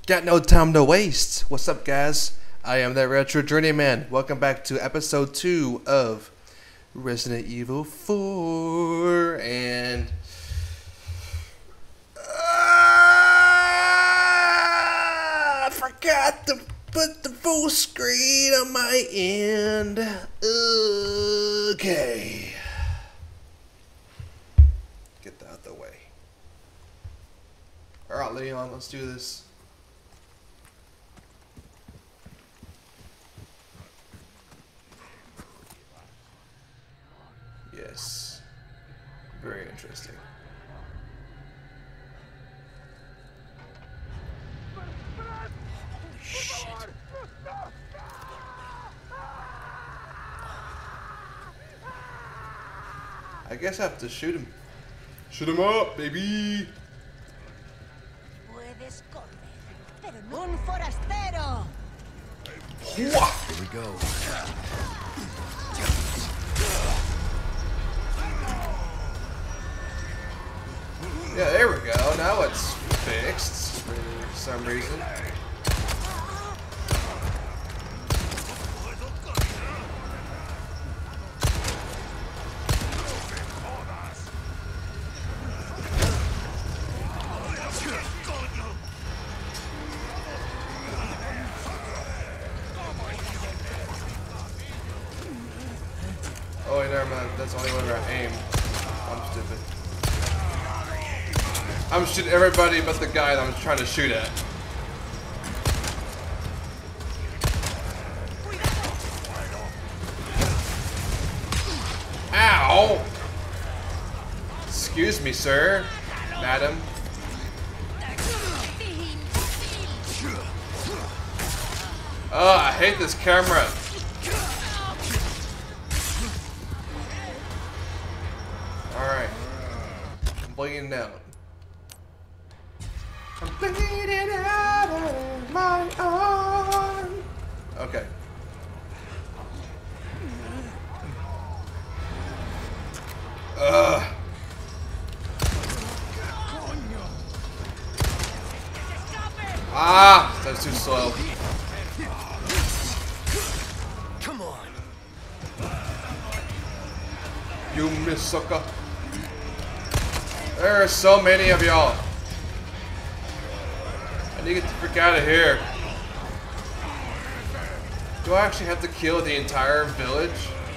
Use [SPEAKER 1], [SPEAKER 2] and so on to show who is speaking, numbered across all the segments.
[SPEAKER 1] Got no time to waste. What's up, guys? I am that Retro Journeyman. Welcome back to episode 2 of Resident Evil 4. And I forgot to put the full screen on my end. Okay. Get that out the way. Alright, Leon, let's do this. Yes. Very interesting.
[SPEAKER 2] Holy shit.
[SPEAKER 1] I guess I have to shoot him. Shoot him up, baby!
[SPEAKER 2] Puedes correr, pero no un forastero.
[SPEAKER 1] Here
[SPEAKER 3] we go.
[SPEAKER 1] Yeah, there we go. Now it's fixed for some reason. Oh wait, never mind. That's the only way I aim. I'm stupid. I'm shooting everybody but the guy that I'm trying to shoot at. Ow! Excuse me, sir. Madam. Oh, I hate this camera. Alright. I'm bleeding out. I'm bleeding out of my arm. Okay. Ugh. Ah, that's too slow.
[SPEAKER 3] Come on.
[SPEAKER 1] You miss, sucker. There are so many of y'all. I need to get the frick out of here. Do I actually have to kill the entire village?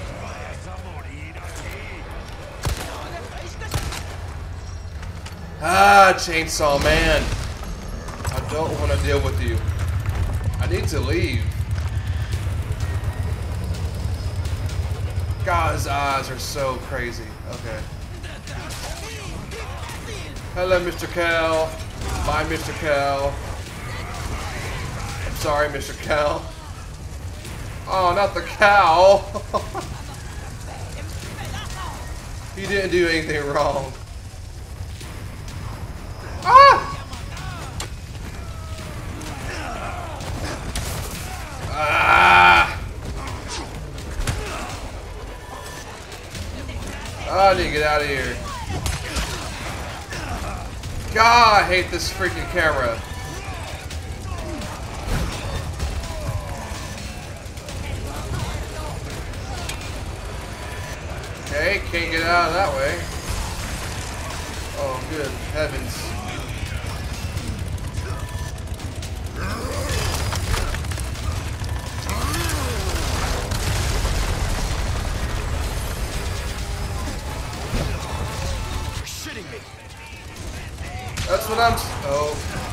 [SPEAKER 1] Ah, Chainsaw Man. I don't want to deal with you. I need to leave. God's eyes are so crazy. Okay. Hello, Mr. Cal. Bye, Mr. Cal. I'm sorry, Mr. Cal. Oh, not the cow. He didn't do anything wrong. Ah! Ah! I need to get out of here. God, I hate this freaking camera. Okay, can't get out of that way. Oh, good heavens.
[SPEAKER 3] You're shitting me.
[SPEAKER 1] That's what I'm. Oh.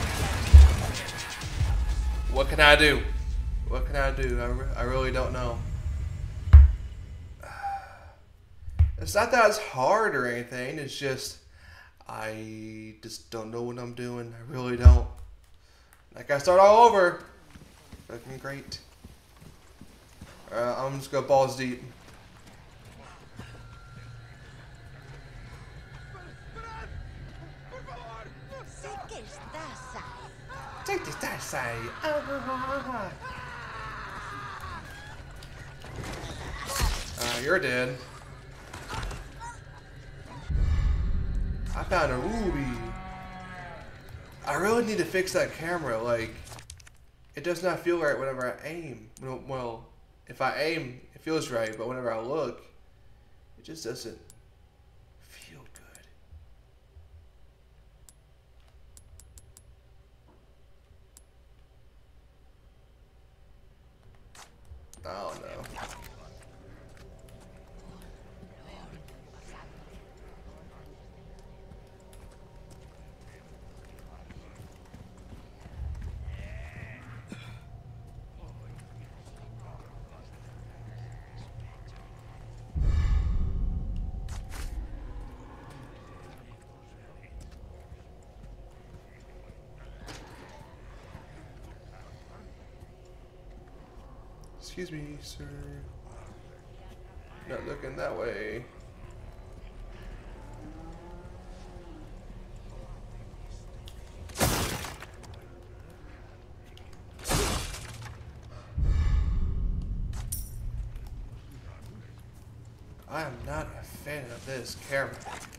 [SPEAKER 1] What can I do? What can I do? I really don't know. It's not that it's hard or anything. It's just I just don't know what I'm doing. I really don't. I gotta start all over. Fucking great. I'm just gonna balls deep. Take this that side. You're dead. I found a ruby. I really need to fix that camera. Like, it does not feel right whenever I aim. Well, if I aim, it feels right, but whenever I look, it just doesn't feel good. Oh no. Excuse me, sir. Not looking that way. I am not a fan of this camera.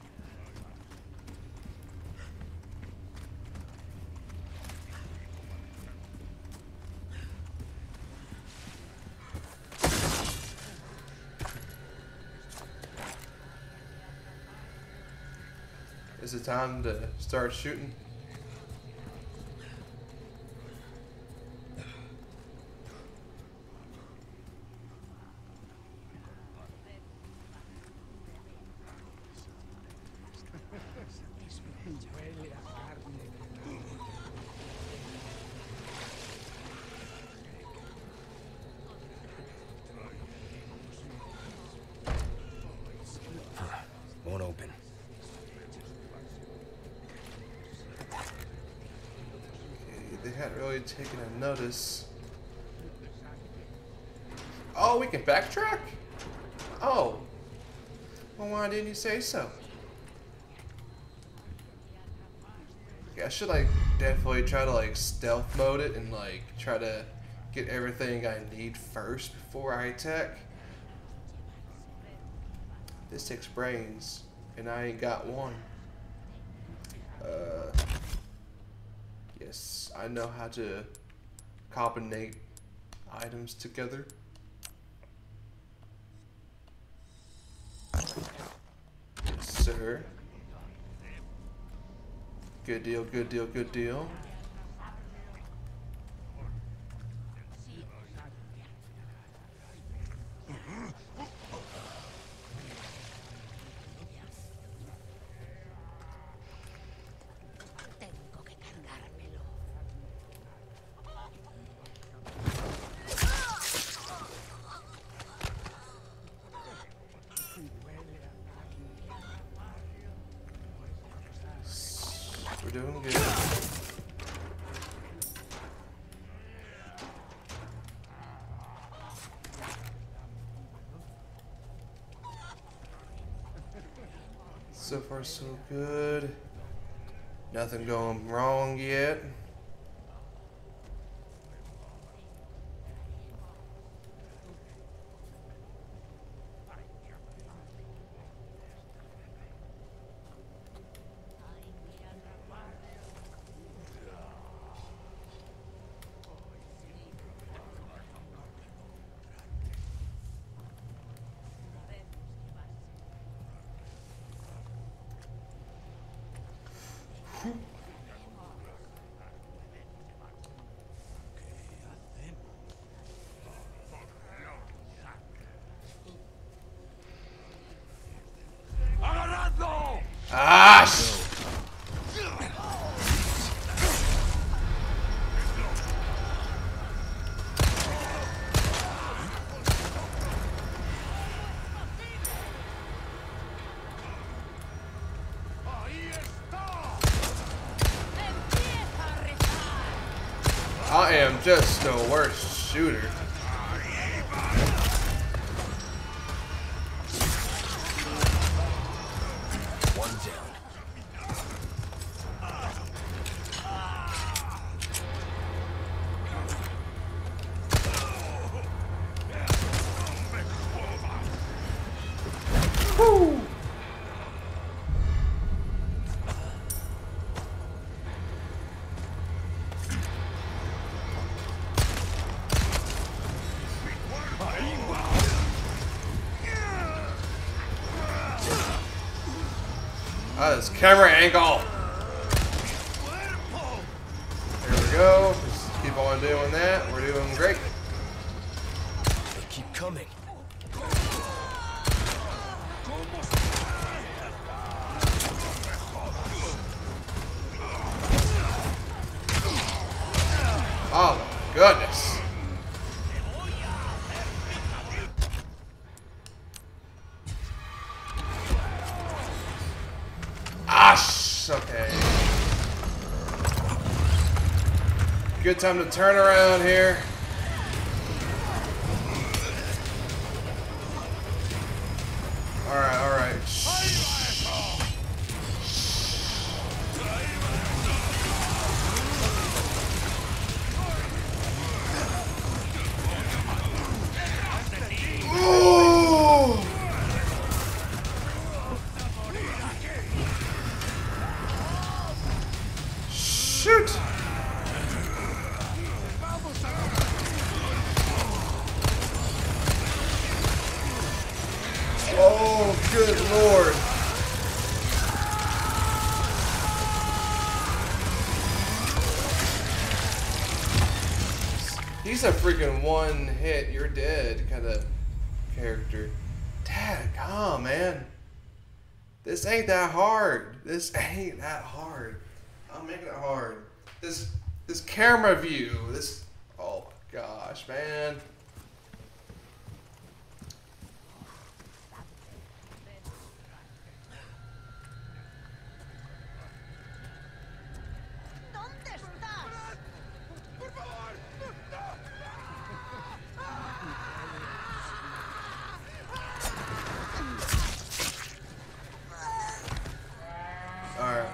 [SPEAKER 1] Is it time to start shooting?
[SPEAKER 3] Won't open.
[SPEAKER 1] They hadn't really taken a notice. Oh, we can backtrack? Oh. Well, why didn't you say so? Yeah, I should like definitely try to like stealth mode it and like try to get everything I need first before I attack. This takes brains, and I ain't got one. Yes, I know how to combine items together. Yes, sir. Good deal, good deal, good deal.
[SPEAKER 2] Tengo que cargármelo.
[SPEAKER 1] We're doing good. So far, so good. Nothing going wrong yet. Ah! I am just the worst shooter.
[SPEAKER 3] One down.
[SPEAKER 1] Woo! Ah, this camera angle. There we go. Just keep on doing that. We're doing great.
[SPEAKER 3] They keep coming.
[SPEAKER 1] Oh my goodness. Okay. Good time to turn around here. Alright, alright. Ooh! Shoot! Oh, good lord. He's a freaking one hit, you're dead kind of character. Dadgum, man. This ain't that hard. This ain't that hard. I'm making it hard. This camera view. This. Oh my gosh, man.
[SPEAKER 2] ¿Dónde estás? ¡Por favor!
[SPEAKER 1] All right.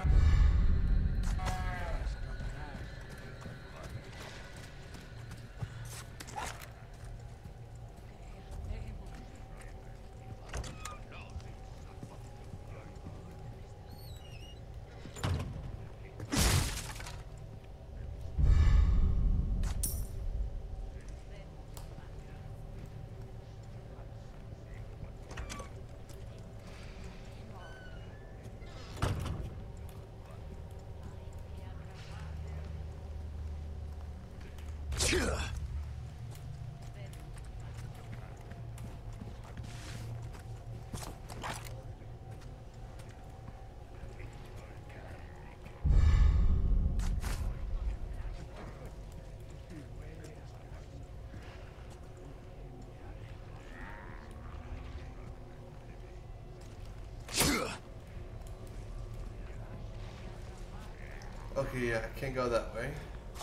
[SPEAKER 1] Okay, yeah, I can't go that way.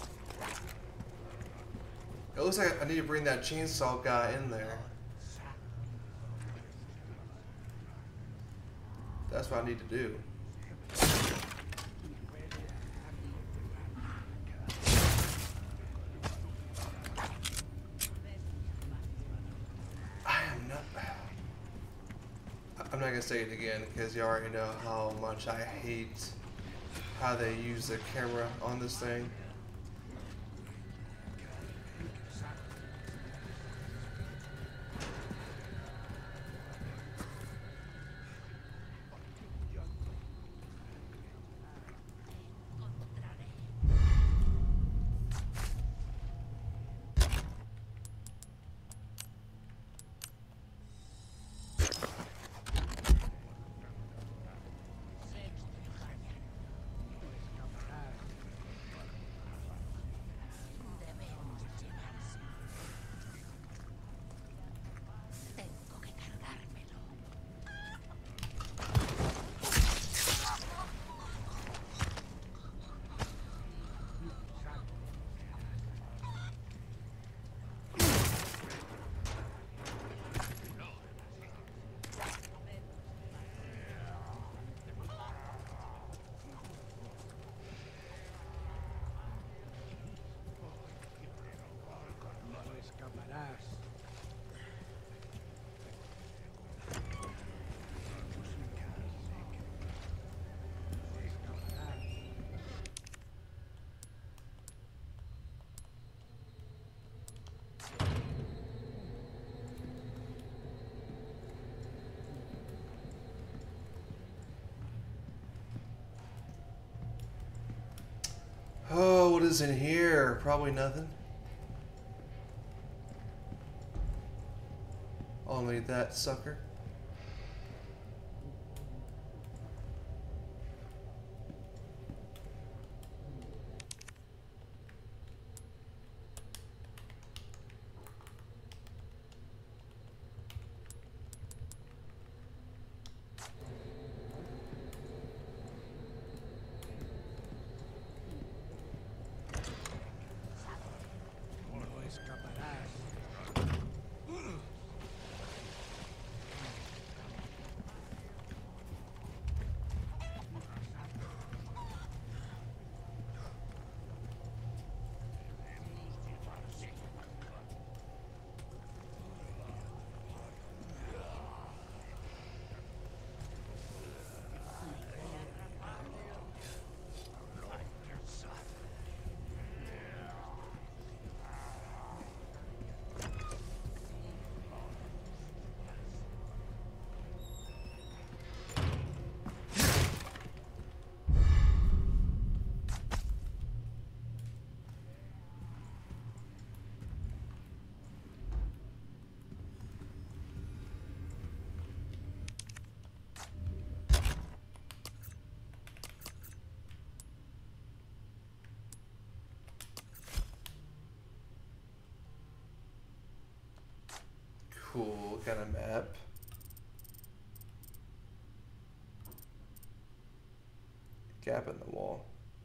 [SPEAKER 1] It looks like I need to bring that chainsaw guy in there. That's what I need to do. I'm not gonna say it again because you already know how much I hate how they use the camera on this thing. is in here? Probably nothing. Only that sucker. Cool kind of map. Gap in the wall.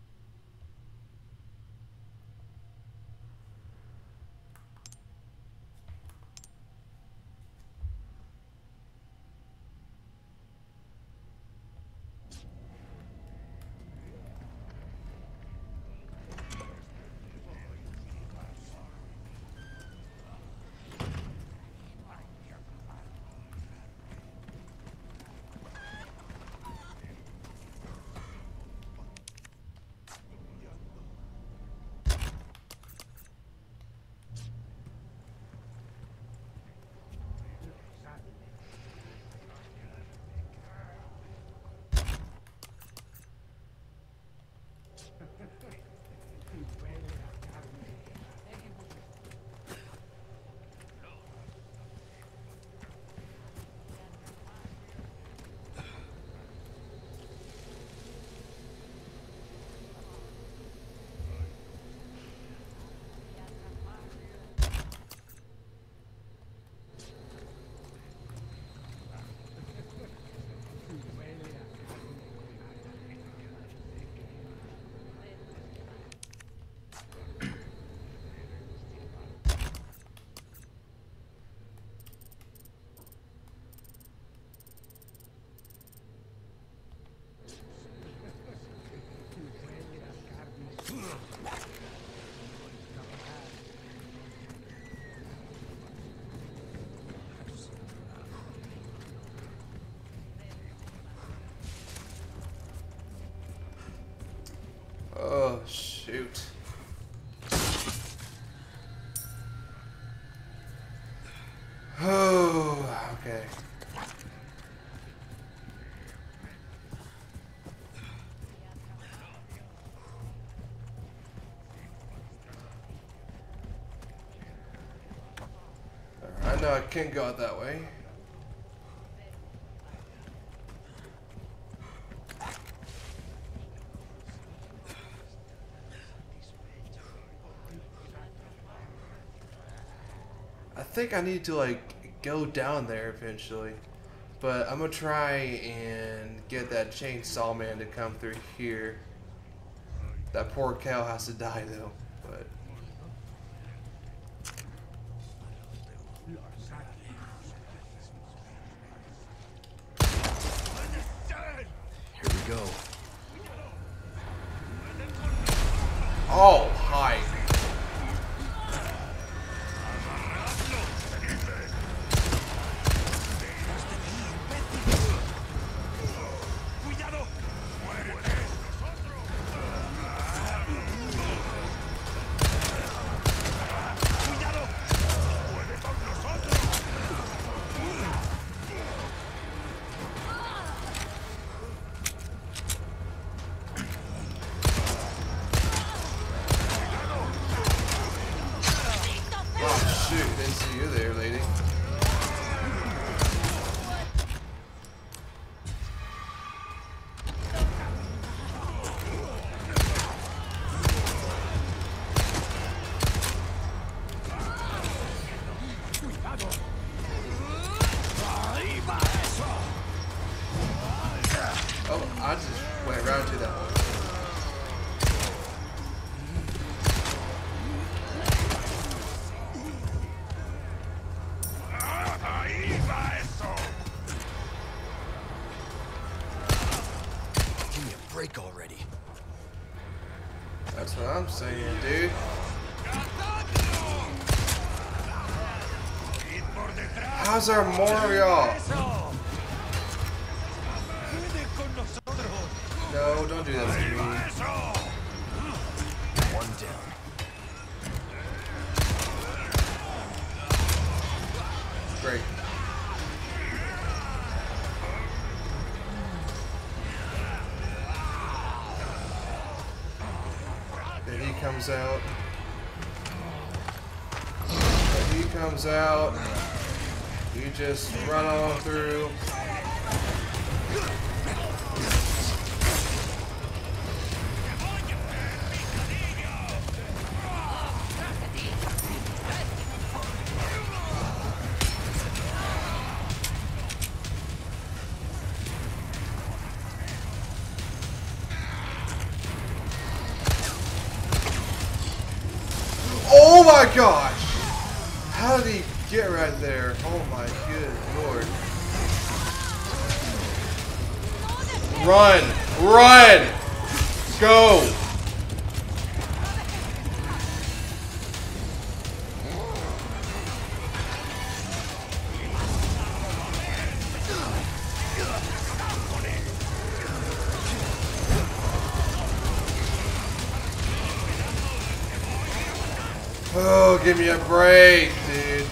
[SPEAKER 1] Oh, shoot. Oh, okay. I know I can't go out that way. I think I need to like go down there eventually, but I'm gonna try and get that chainsaw man to come through here. That poor cow has to die though, but
[SPEAKER 3] Here we go.
[SPEAKER 1] oh hi. shoot, didn't see you there, lady. Oh, I just went right to that one.
[SPEAKER 3] Give me a break already.
[SPEAKER 1] That's what I'm saying, dude. How's there more of y'all? No, don't do that to me.
[SPEAKER 3] One down.
[SPEAKER 1] Great. Then he comes out. When he comes out, you just run on through. Oh my gosh! How did he get right there? Oh my good lord. Run! Run! Go! Oh, give me a break, dude.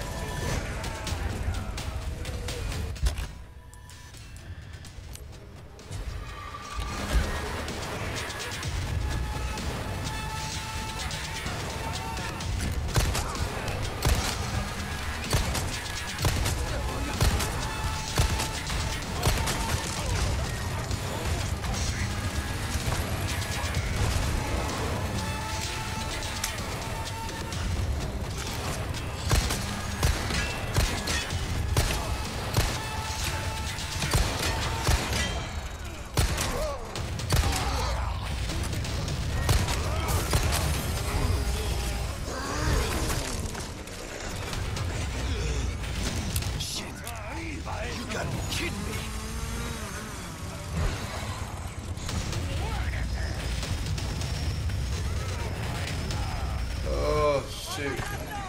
[SPEAKER 1] Shoot.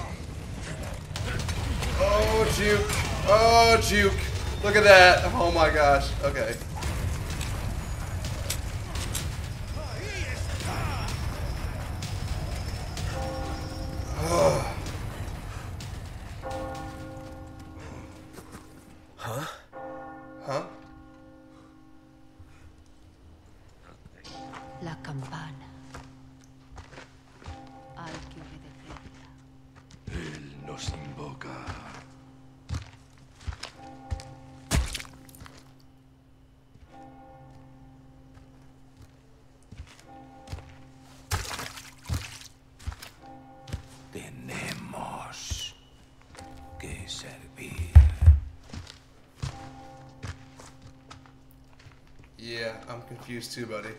[SPEAKER 1] Oh, juke. Oh, juke. Look at that. Oh my gosh. Okay.
[SPEAKER 3] Huh?
[SPEAKER 1] Huh?
[SPEAKER 2] La campana. Hay que obedecerla.
[SPEAKER 3] Él nos invoca. Tenemos que servir.
[SPEAKER 1] Yeah, I'm confused too, buddy.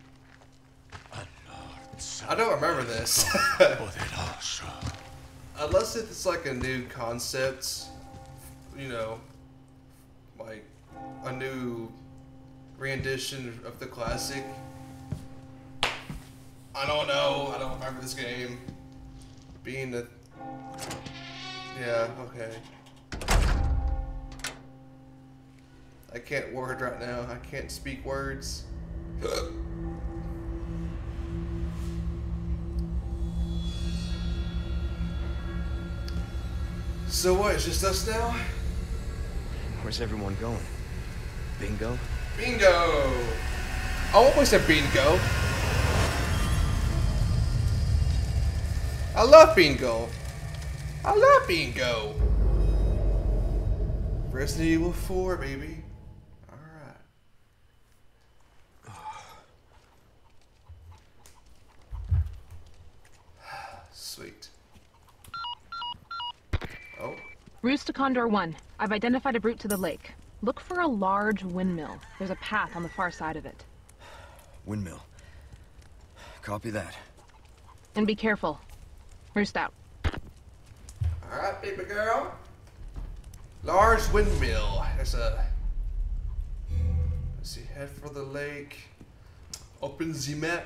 [SPEAKER 1] I don't remember this.
[SPEAKER 3] Poderoso.
[SPEAKER 1] Unless it's like a new concept, you know, like a new rendition of the classic. I don't know. I don't remember this game being a... Yeah, okay. I can't word right now. I can't speak words. So what, it's just us now?
[SPEAKER 3] Where's everyone going? Bingo?
[SPEAKER 1] Bingo! I almost said bingo. I love bingo. I love bingo. Resident Evil 4, baby. Alright. Sweet. Oh.
[SPEAKER 4] Roost to Condor 1. I've identified a route to the lake. Look for a large windmill. There's a path on the far side of it.
[SPEAKER 3] Windmill. Copy that.
[SPEAKER 4] And be careful. Roost out.
[SPEAKER 1] Alright, baby girl. Large windmill. There's a... Let's see, head for the lake. Open the map.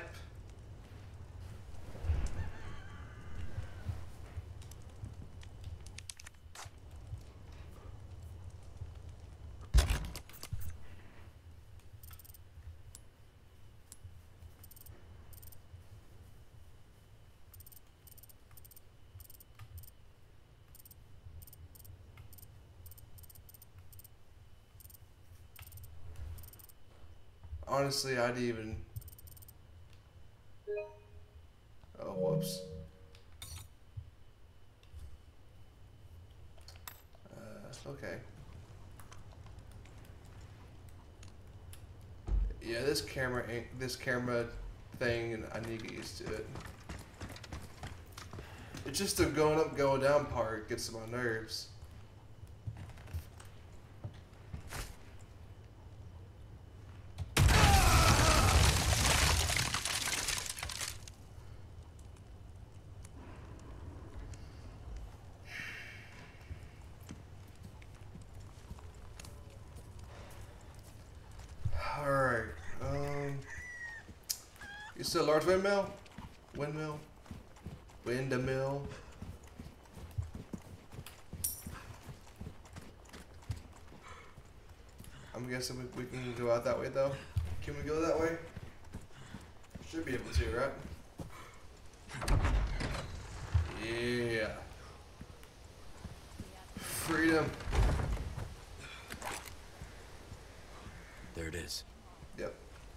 [SPEAKER 1] Honestly, I'd even... Oh, whoops. Okay. Yeah, this camera thing, and I need to get used to it. It's just the going up, going down part gets on my nerves. Alright, you said large windmill? Windmill? Windmill? I'm guessing we can go out that way though. Can we go that way? Should be able to, right? Yeah. Freedom.
[SPEAKER 3] There it is.
[SPEAKER 1] Yep.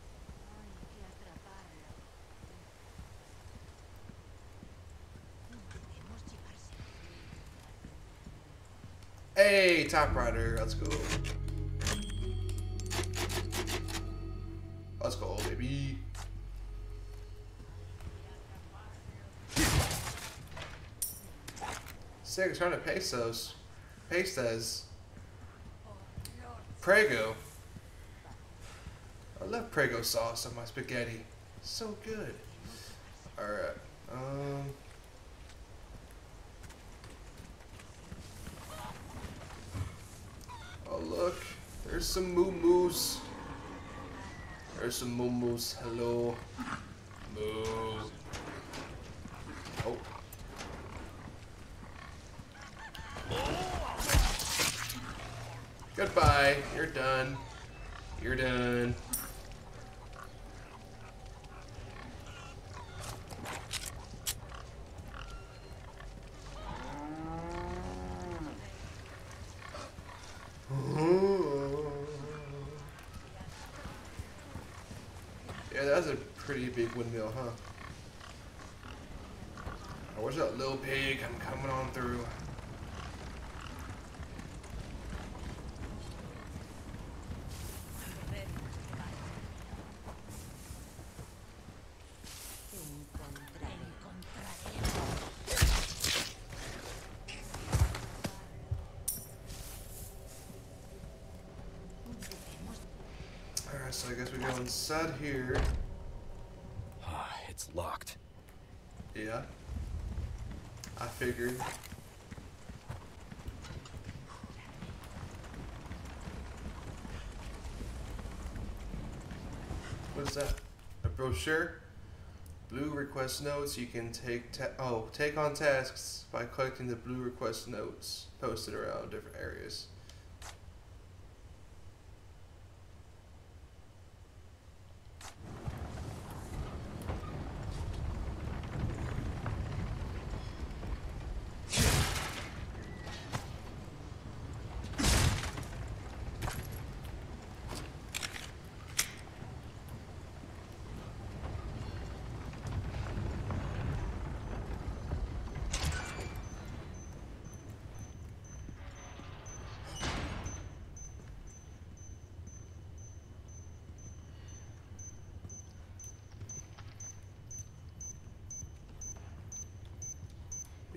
[SPEAKER 1] Hey, typewriter, let's go. Let's go, baby. Six hundred pesos. Pesos. Prego. I love Prego sauce on my spaghetti. So good. Alright. Oh look. There's some moo-moos. There's some moo-moos. Hello. Moo. Oh. Goodbye. You're done. You're done. Yeah, that's a pretty big windmill, huh? Oh, where's that little pig? I'm coming on through. Alright, so I guess we go inside here.
[SPEAKER 3] It's locked.
[SPEAKER 1] Yeah. I figured. What is that? A brochure? Blue request notes. You can take on tasks by collecting the blue request notes posted around different areas.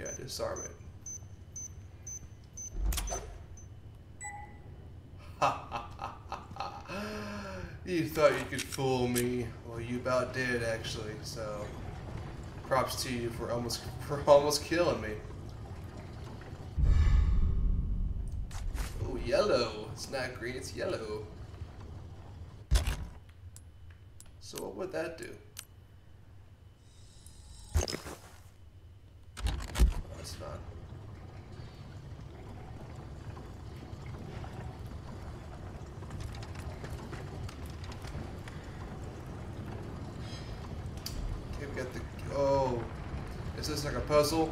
[SPEAKER 1] Yeah, disarm it. Ha ha ha ha ha. You thought you could fool me. Well, you about did, actually. So, props to you for almost killing me. Oh, yellow. It's not green, it's yellow. So what would that do? Oh, that's not. Okay, we got the. Oh, is this like a puzzle?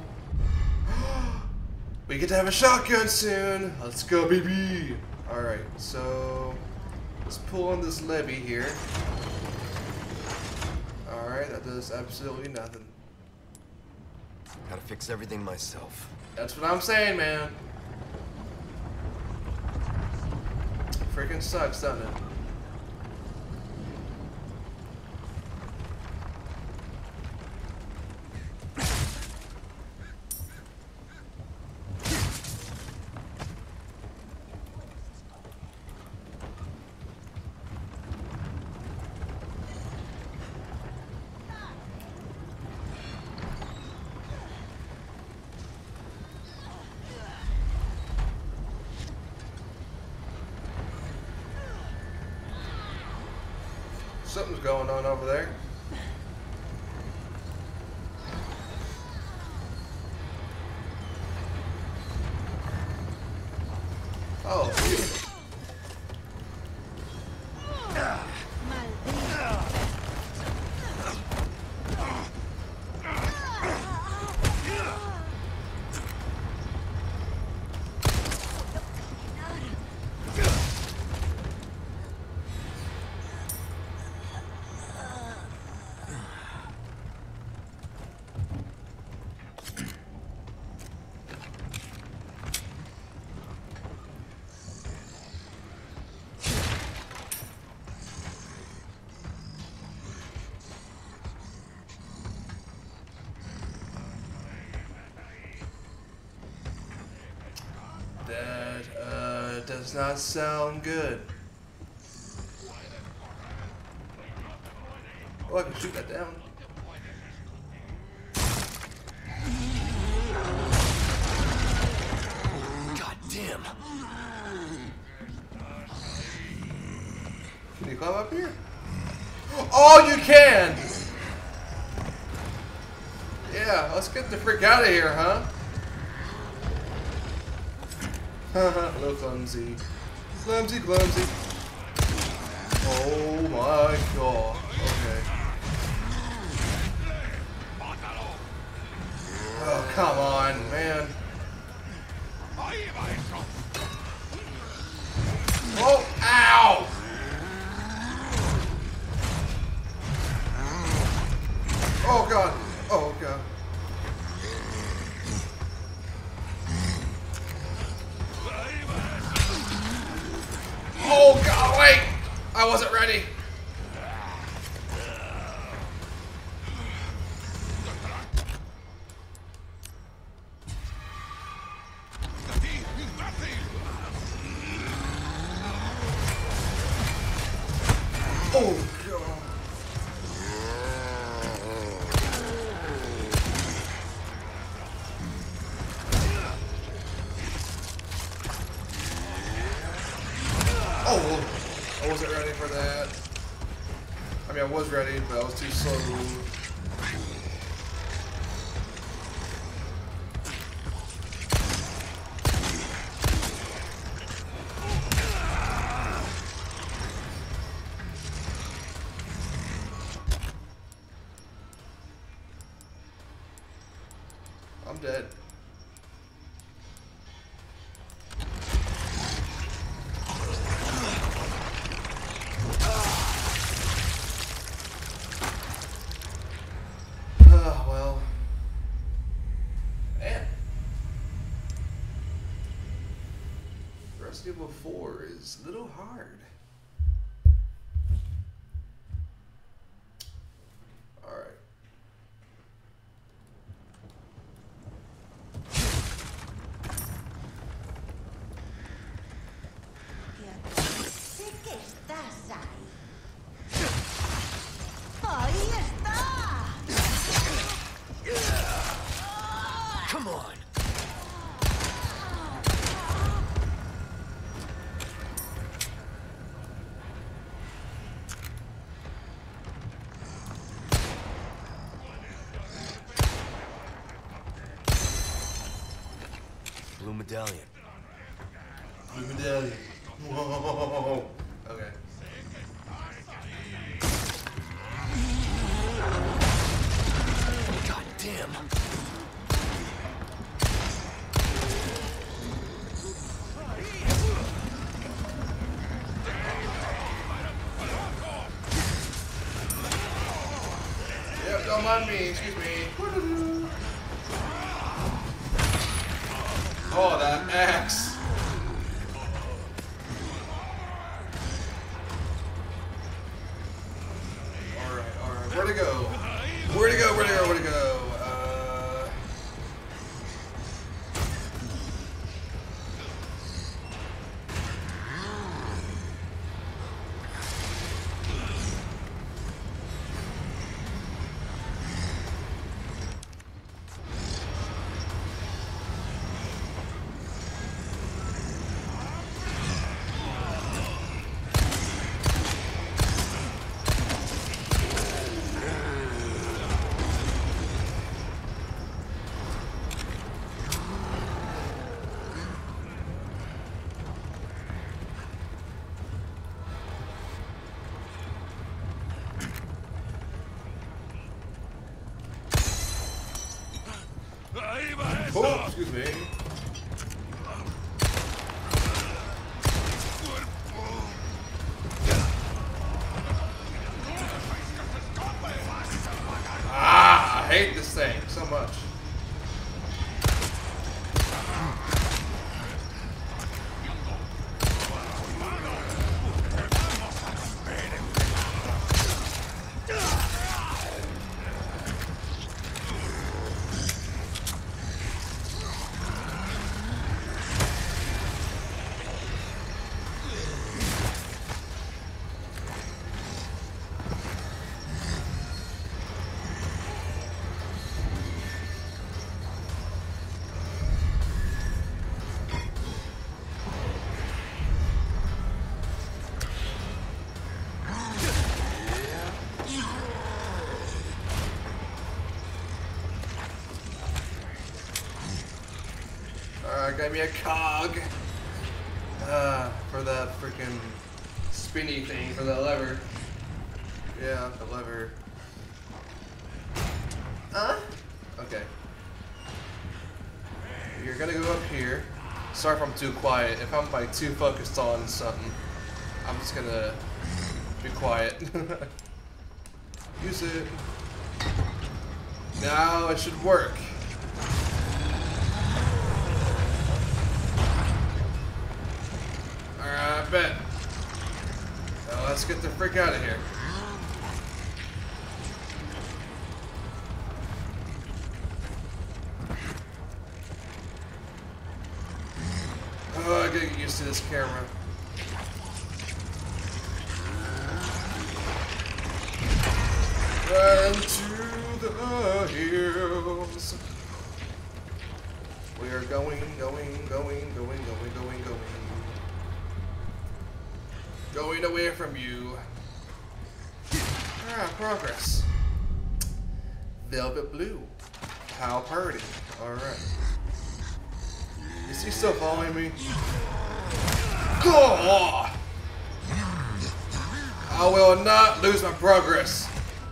[SPEAKER 1] We get to have a shotgun soon. Let's go, baby. All right, so let's pull on this levy here. All right, that does absolutely nothing.
[SPEAKER 3] Gotta fix everything myself.
[SPEAKER 1] That's what I'm saying, man. Freaking sucks, doesn't it? Something's going on over there. Oh, beautiful. That does not sound good. Oh, I can shoot that down.
[SPEAKER 3] God damn.
[SPEAKER 1] Can you climb up here? Oh, you can! Yeah, let's get the frick out of here, huh? Haha, little clumsy. Clumsy, clumsy. Oh my god. Okay. Oh, come on, man. Oh, ow! Oh god. Oh god. Oh god, wait! I wasn't ready. Oh god. Oh, I wasn't ready for that. I mean, I was ready, but I was too slow. I'm dead. Well. Man. Resident Evil 4 is a little hard. Alright.
[SPEAKER 3] Come on. Blue medallion.
[SPEAKER 1] Blue medallion. Whoa. Okay.
[SPEAKER 3] God damn.
[SPEAKER 1] Yep, don't mind me. Excuse me. Oh, that axe. Alright. Where'd it go? Where'd it go? Where'd it go? Where'd it go? Oh, excuse me. Ah, I hate this thing so much. Got me a cog for that freaking spinny thing for that lever. Yeah, the lever. Okay. You're gonna go up here. Sorry if I'm too quiet. If I'm like too focused on something, I'm just gonna be quiet. Use it. Now it should work. I bet. Now let's get the frick out of here. Oh, I gotta get used to this camera. Into the hills. We are going. Going away from you. Ah, progress. Velvet blue. How pretty. Alright. Is he still following me? Oh! I will not lose my progress.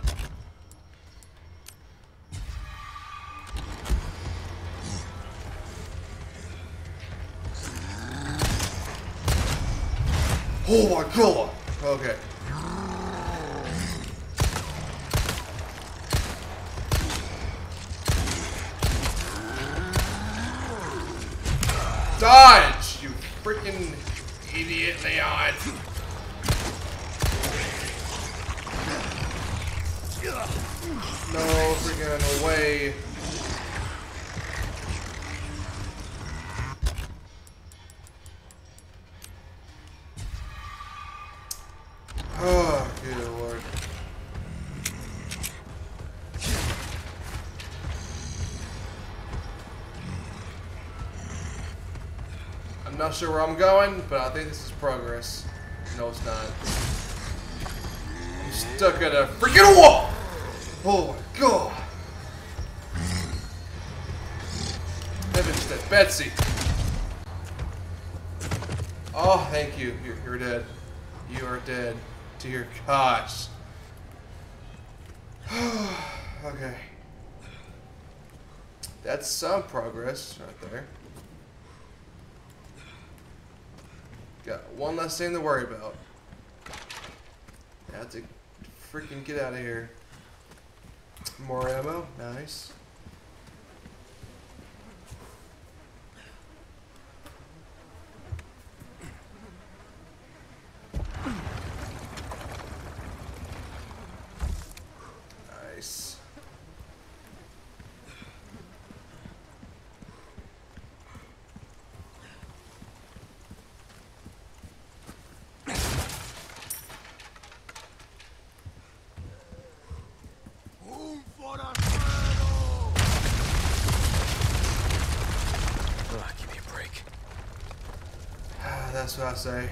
[SPEAKER 1] Oh my god! Okay. Dodge! You freaking idiot, Leon! No freaking way. Oh, good lord. not sure where I'm going, but I think this is progress. No, it's not. I'm stuck at a freaking wall! Oh my god! Heavens to Betsy! Oh, thank you. You're dead. You are dead. Dear gosh. Okay. That's some progress right there. Got one less thing to worry about. I have to freaking get out of here. More ammo. Nice. Nice.
[SPEAKER 3] Give me a break.
[SPEAKER 1] That's what I say.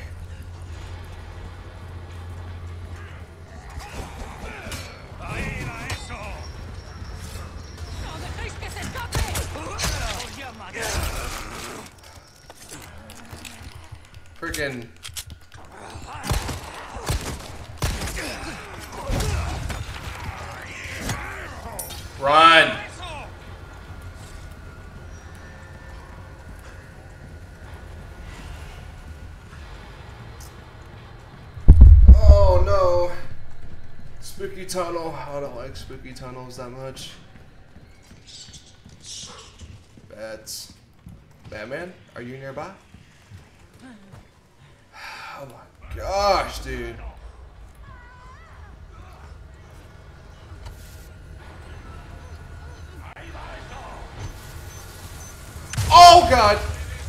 [SPEAKER 1] Freaking. Run! Oh no! Spooky tunnel. I don't like spooky tunnels that much. Bats. Batman? Are you nearby? Oh my gosh, dude. Oh god!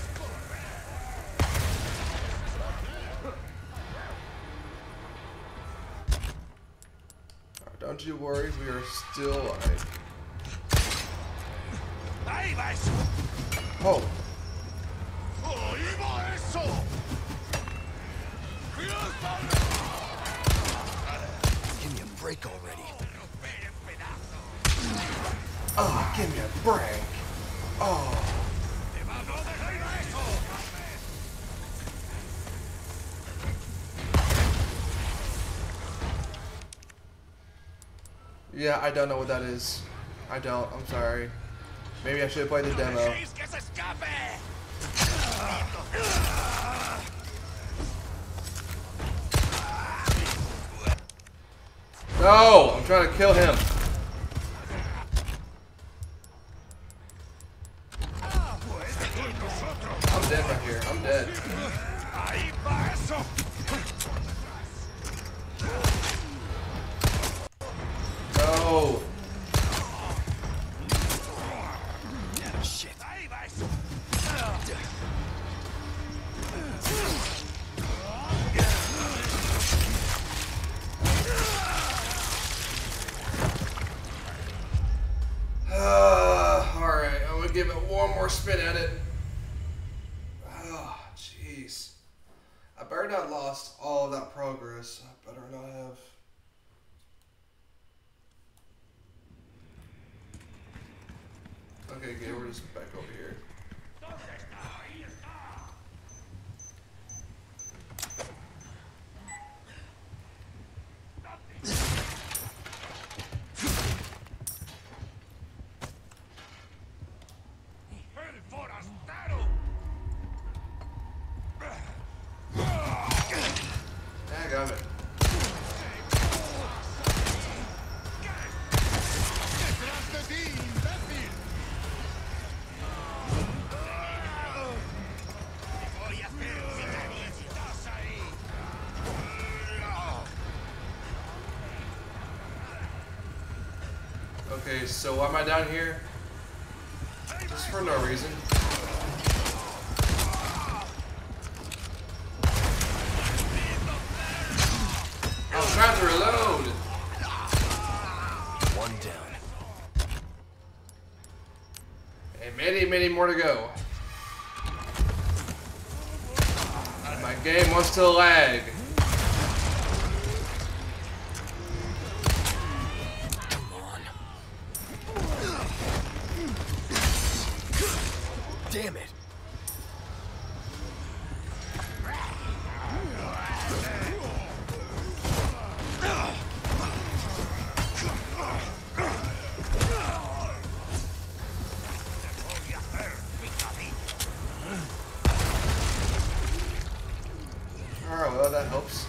[SPEAKER 1] Don't you worry, we are still alive. Oh.
[SPEAKER 3] Give me a break already.
[SPEAKER 1] Oh, give me a break. Oh. Yeah, I don't know what that is. I don't. I'm sorry. Maybe I should have played the demo. No! I'm trying to kill him. I'm dead right here. I'm dead. No!
[SPEAKER 3] Shit.
[SPEAKER 1] Alright, I'm gonna give it one more spin at it. Oh, jeez. I better not lost all of that progress. I better not have. Okay, good. We're just back over here. Daggum it. Okay, so why am I down here? Just for no reason. I was trying to reload.
[SPEAKER 3] One down.
[SPEAKER 1] And many, many more to go. game wants to lag.
[SPEAKER 3] Come on. Damn it.
[SPEAKER 1] Alright, well, that helps.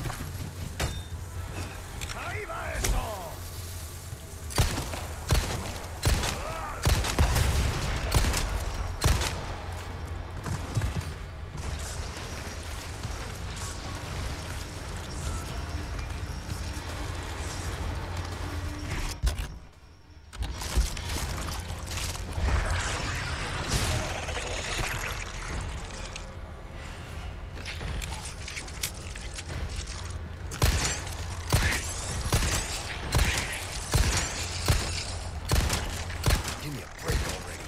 [SPEAKER 3] Give me a break already.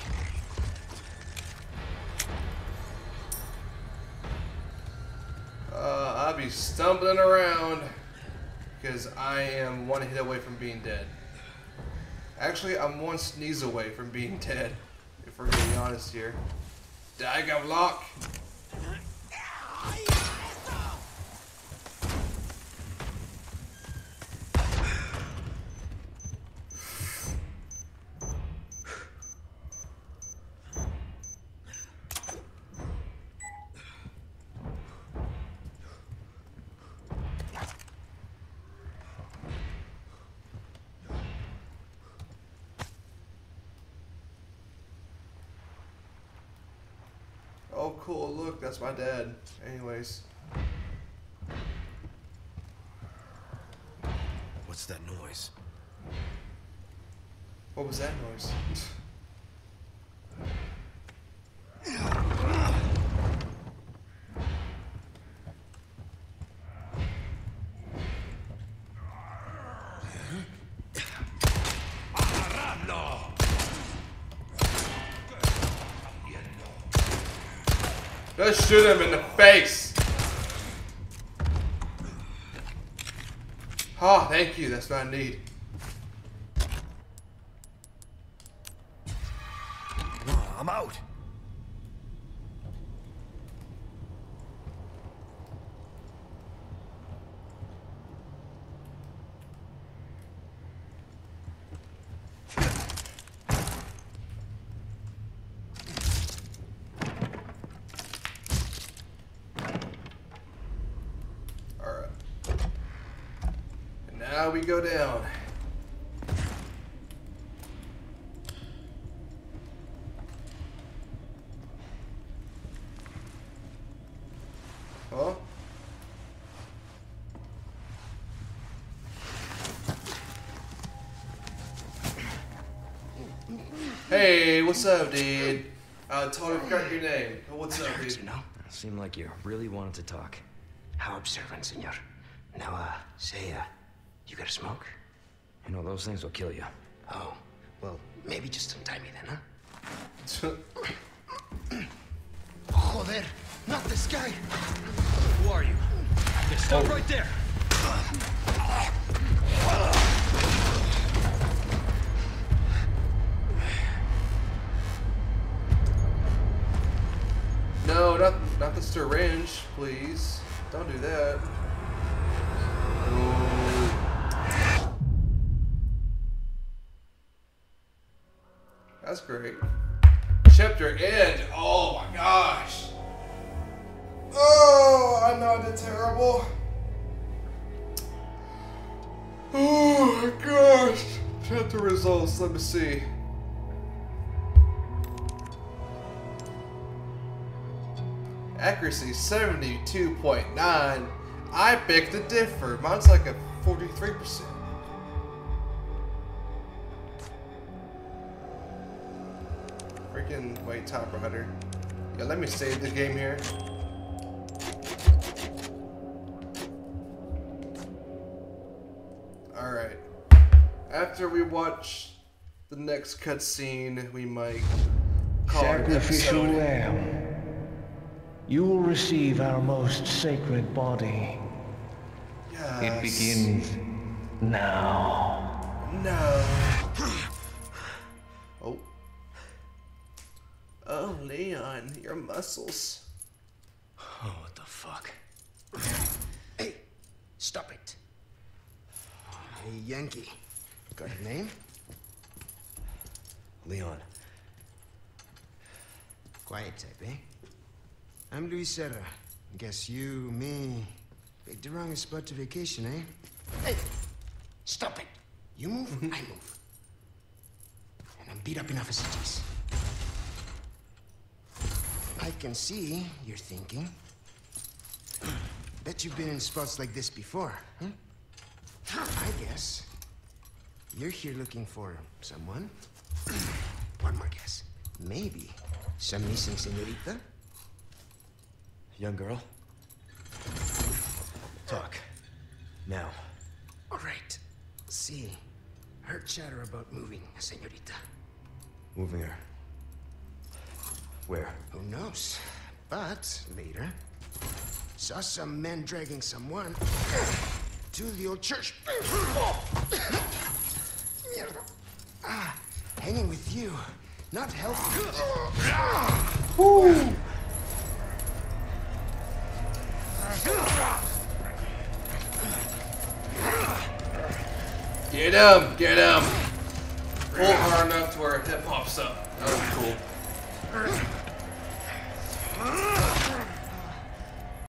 [SPEAKER 1] I'll be stumbling around because I am one hit away from being dead. Actually, I'm one sneeze away from being dead, if we're gonna be honest here. Daggum lock. Oh, cool, look, that's my dad. Anyways.
[SPEAKER 3] What's that noise?
[SPEAKER 1] What was that noise? Just shoot him in the face! Oh, thank you, that's what I need.
[SPEAKER 3] I'm out.
[SPEAKER 1] Alright. And now we go down. Huh? Hey, what's up, dude? Totally forgot your name. What's up,
[SPEAKER 5] Hurts,
[SPEAKER 1] dude?
[SPEAKER 5] you know? Seemed like you really wanted to talk. How observant, senor. Now, say, you got a smoke? You know, those things will kill you. Oh, well, maybe just untie me then, huh?
[SPEAKER 3] Joder, not this guy. Who are you? Okay, stop right there.
[SPEAKER 1] No, not the syringe, please. Don't do that. Ooh. That's great. Chapter end. Oh my gosh. Oh, I know I did terrible. Oh my gosh. Chapter results. Let me see. Accuracy 72.9. I picked a differ. Mine's like a 43%. Freaking wait, top rider. Yeah, let me save the game here. Alright. After we watch the next cutscene, we might call it an
[SPEAKER 6] Sacrificial
[SPEAKER 1] episode.
[SPEAKER 6] lamb. You will receive our most sacred body.
[SPEAKER 1] Yes.
[SPEAKER 6] It begins now.
[SPEAKER 1] No. Oh. Oh, Leon, your muscles.
[SPEAKER 5] Oh, what the fuck?
[SPEAKER 3] Hey, stop it. Hey, Yankee. Got a name?
[SPEAKER 5] Leon.
[SPEAKER 3] Quiet type, eh? I'm Luis Serra. Guess you, me, picked the wrong spot to vacation, eh? Hey, stop it. You move, I move. And I'm beat up enough as it is. I can see you're thinking. Bet you've been in spots like this before, huh? I guess you're here looking for someone. One more guess. Maybe some missing señorita?
[SPEAKER 5] Young girl. Talk. Now.
[SPEAKER 3] All right. See, heard chatter about moving a señorita.
[SPEAKER 5] Moving her. Where?
[SPEAKER 3] Who knows? But later, saw some men dragging someone to the old church. Hanging with you, not healthy.
[SPEAKER 1] Get him! Get him! Pull hard enough to where it pops up. That was cool.